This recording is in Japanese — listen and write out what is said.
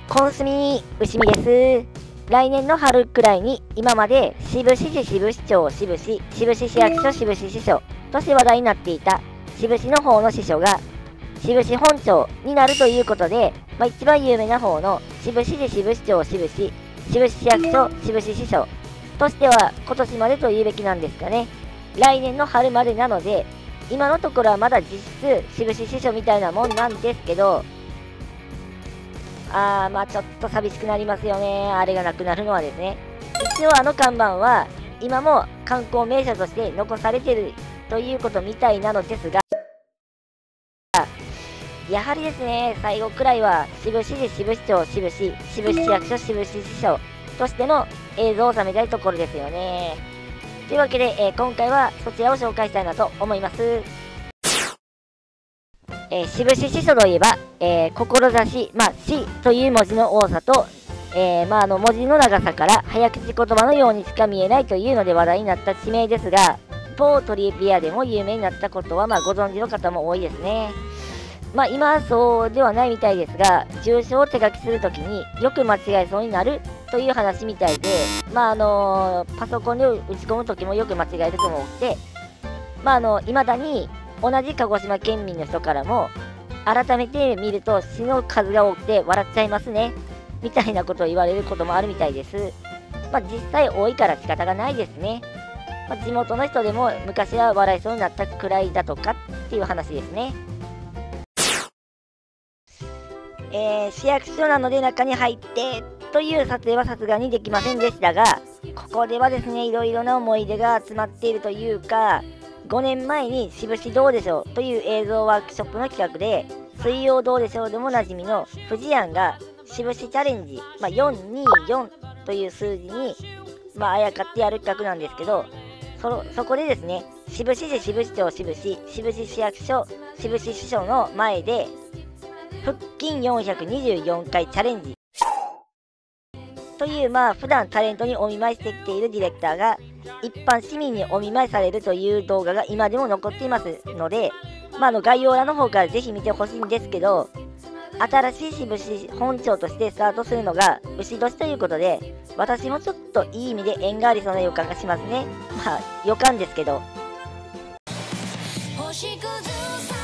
コンスミ牛見です。来年の春くらいに今まで志布志市支部市長志布志、志布志市役所志布志支所として話題になっていた志布志の方の支所が志布志本庁になるということで、一番有名な方の志布志市支部市長志布志、志布志市役所志布志支所としては今年までと言うべきなんですかね。来年の春までなので、今のところはまだ実質志布志支所みたいなもんなんですけど、ちょっと寂しくなりますよね。あれがなくなるのはですね。一応あの看板は今も観光名所として残されているということみたいなのですが、やはりですね、最後くらいは志布志市支部市長志布志、志布志市役所志布志支所としての映像を収めたいところですよね。というわけで、今回はそちらを紹介したいなと思います。志布志支所といえば、志、死という文字の多さと、文字の長さから早口言葉のようにしか見えないというので話題になった地名ですが、某トリビアでも有名になったことは、ご存知の方も多いですね。今はそうではないみたいですが、住所を手書きするときによく間違えそうになるという話みたいで、パソコンで打ち込むときもよく間違えると思って、未だに同じ鹿児島県民の人からも、改めて見ると死の数が多くて笑っちゃいますね、みたいなことを言われることもあるみたいです。実際多いから仕方がないですね。地元の人でも昔は笑いそうになったくらいだとかっていう話ですね。市役所なので中に入ってという撮影はさすがにできませんでしたが、ここではですね、いろいろな思い出が詰まっているというか、5年前に志布志どうでしょうという映像ワークショップの企画で、水曜どうでしょうでもおなじみの富士庵が志布志チャレンジ、424という数字に、あやかってやる企画なんですけど、そこでですね、志布志市支部市長志布志、志布志市役所志布志支所の前で腹筋424回チャレンジという、普段タレントにお見舞いしてきているディレクターが一般市民にお見舞いされるという動画が今でも残っていますので、概要欄の方からぜひ見てほしいんですけど、新しい志布志本庁としてスタートするのが牛年ということで、私もちょっといい意味で縁がありそうな予感がしますね。予感ですけど。星屑